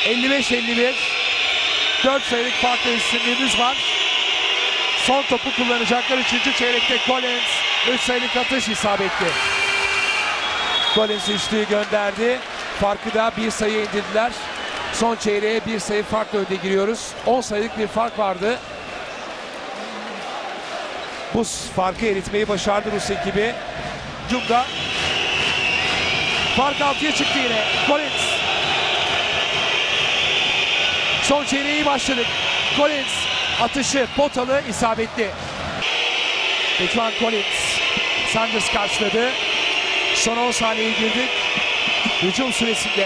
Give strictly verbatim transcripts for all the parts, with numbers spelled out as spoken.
elli beş elli bir. dört sayılık farklı üstünlüğümüz var. Son topu kullanacaklar üçüncü çeyrekte. Collins üç sayılık atış isabetli. Collins üçlüyü gönderdi. Farkı da bir sayı indirdiler. Son çeyreğe bir sayı farkla önde giriyoruz. on sayılık bir fark vardı. Bu farkı eritmeyi başardı Rus ekibi. Cunga. Fark altıya çıktı yine. Collins. Son çeyreğe iyi başladık. Collins atışı potalı isabetli. Ve şu an Collins. Sanders karşıladı. Son on saniye girdik. Hücum süresinde.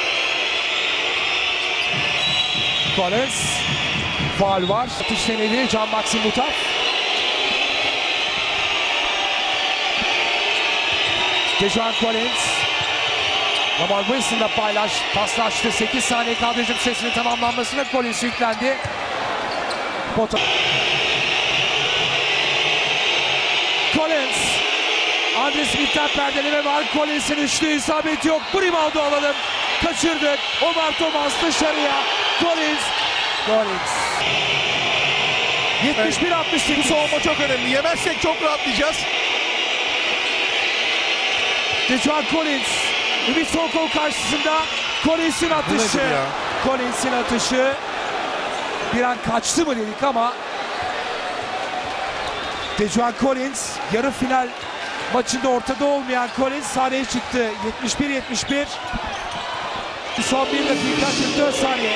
Collins. Faul var. Atış denedi. Can Maxim Mutaf. Dejuan Collins. Lamar Wilson'la paylaş, paslaştı. sekiz saniye kaldı hücum süresinin tamamlanmasına. Collins yüklendi. Pota. Collins. Andre Smith'ten perdeleme var. Collins'in üçlü isabeti yok. Bu reboundu alalım. Kaçırdık. Omar Thomas dışarıya. Collins. Collins. yetmiş bir altmış sekiz. Bu savunma çok önemli. Yemezsek çok rahatlayacağız. Dejuan Collins. Ümit Soğukol karşısında Collins'in atışı. Collins'in atışı. Bir an kaçtı mı dedik ama Dejuan Collins, yarı final maçında ortada olmayan Collins sahneye çıktı. yetmiş bir yetmiş bir. Son bir dakika kırk dört saniye.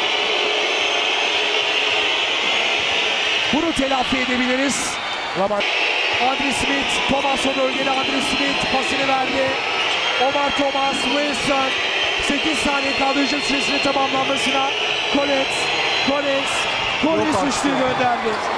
Bunu telafi edebiliriz. Lamar. Andre Smith, Thomas o bölgede. Andre Smith pasını verdi. Omar Thomas, Wilson. sekiz saniye kaldı hücum süresinin tamamlanmasına. Collins, Collins, Collins üçlüyü gönderdi.